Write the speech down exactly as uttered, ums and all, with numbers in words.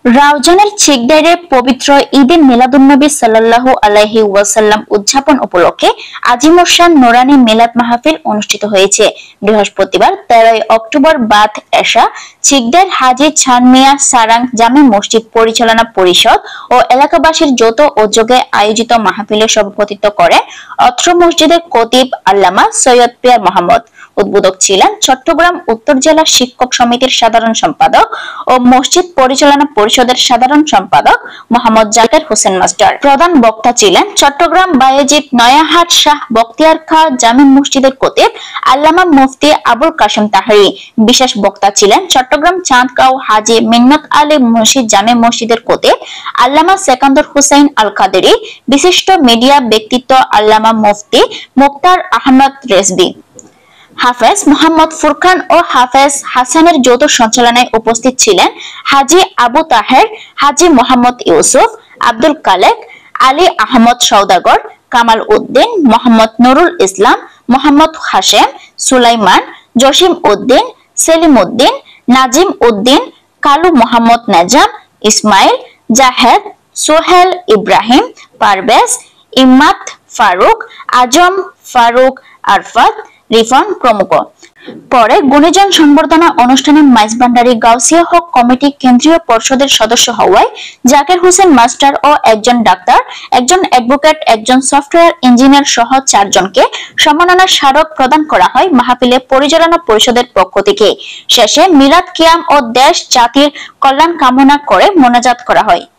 রাউজানের ছিকদাইরে পবিত্র ঈদে মিলাদুন্নবী সাল্লাল্লাহু আলাইহি ওয়াসাল্লাম উদযাপন উপলক্ষে আজিমুশান নুরানী মিলাদ মাহফিল অনুষ্ঠিত হয়েছে। বৃহস্পতিবার তেরোই অক্টোবর বাদ এশা ছিকদাইর হাজী ছানমিয়া সারাং জামে মসজিদ পরিচালনা পরিষদ ও এলাকাবাসীর যৌথ উদ্যোগে আয়োজিত মাহফিলে সভাপতিত্ব করেন অত্র মসজিদের খতিব আল্লামা সৈয়দ পিয়ার মোহাম্মদ। উদ্বোধক ছিলেন চট্টগ্রাম উত্তর জেলা শিক্ষক সমিতির সাধারণ সম্পাদক ও মসজিদ পরিচালনা পরিষদের সাধারণ সম্পাদক মোহাম্মদ জাকির হোসেন মাস্টার। প্রধান বক্তা ছিলেন চট্টগ্রাম বায়েজিদ নয়াহাট শাহ বখতিয়ার খাঁ জামে মসজিদের খতিব আল্লামা মুফতি আবুল কাশেম তাহরি। বিশেষ বক্তা ছিলেন চট্টগ্রাম চাঁদগাঁও হাজী মিন্নত আলী মসজিদ জামে মসজিদের খতিব আল্লামা সেকান্দর হুসাইন আল কাদেরী। বিশিষ্ট মিডিয়া ব্যক্তিত্ব আল্লামা মুফতি মুক্তার আহমদ রেজভী, হাফেজ মোহাম্মদ ফুরকান ও হাফেজ হাসানের যৌথ সঞ্চালনায় উপস্থিত ছিলেন হাজী আবু তাহের, হাজী মোহাম্মদ ইউসুফ, আব্দুল কালেক, আলী আহমদ সওদাগর, কামাল উদ্দিন, মোহাম্মদ নুরুল ইসলাম, মোহাম্মদ হাশেম, সুলাইমান, জসিম উদ্দিন, সেলিম উদ্দিন, নাজিম উদ্দিন, কালু মোহাম্মদ নেজাম, ইসমাইল, জাহেদ, সোহেল, ইব্রাহিম, পারভেজ, ইম্মাত ফারুক, আজম ফারুক, আরফাত, রিফন প্রমুখ। পরে গুণীজন সংবর্ধনা অনুষ্ঠানে মাইজভান্ডারী গাউসিয়া হক কমিটি কেন্দ্রীয় পর্ষদের সদস্য হওয়ায় জাকির হোসেন মাস্টার ও একজন ডাক্তার, একজন অ্যাডভোকেট, একজন সফটওয়্যার ইঞ্জিনিয়ার সহ চারজনকে সম্মাননা স্মারক প্রদান করা হয় মাহফিলে পরিচালনা পরিষদের পক্ষ থেকে। শেষে মিলাদ কিয়াম ও দেশ জাতির কল্যাণ কামনা করে মোনাজাত করা হয়।